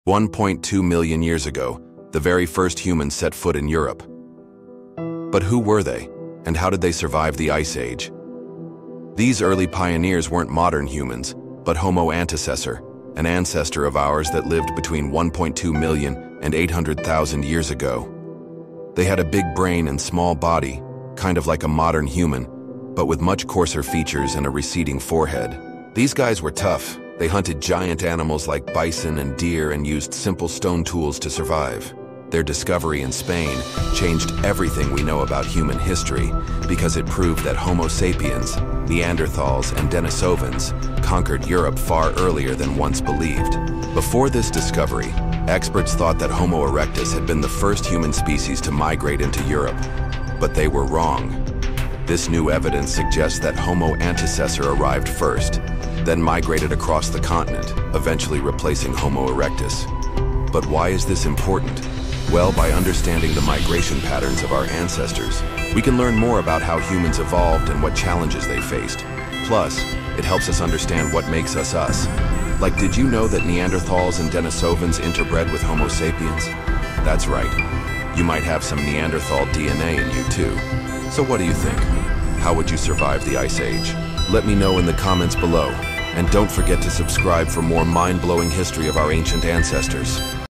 1.2 million years ago, the very first humans set foot in Europe. But who were they, and how did they survive the Ice Age? These early pioneers weren't modern humans, but Homo antecessor, an ancestor of ours that lived between 1.2 million and 800,000 years ago. They had a big brain and small body, kind of like a modern human, but with much coarser features and a receding forehead. These guys were tough. They hunted giant animals like bison and deer and used simple stone tools to survive. Their discovery in Spain changed everything we know about human history because it proved that Homo sapiens, Neanderthals, and Denisovans conquered Europe far earlier than once believed. Before this discovery, experts thought that Homo erectus had been the first human species to migrate into Europe, but they were wrong. This new evidence suggests that Homo antecessor arrived first, then migrated across the continent, eventually replacing Homo erectus. But why is this important? Well, by understanding the migration patterns of our ancestors, we can learn more about how humans evolved and what challenges they faced. Plus, it helps us understand what makes us us. Like, did you know that Neanderthals and Denisovans interbred with Homo sapiens? That's right. You might have some Neanderthal DNA in you too. So what do you think? How would you survive the Ice Age? Let me know in the comments below. And don't forget to subscribe for more mind-blowing history of our ancient ancestors.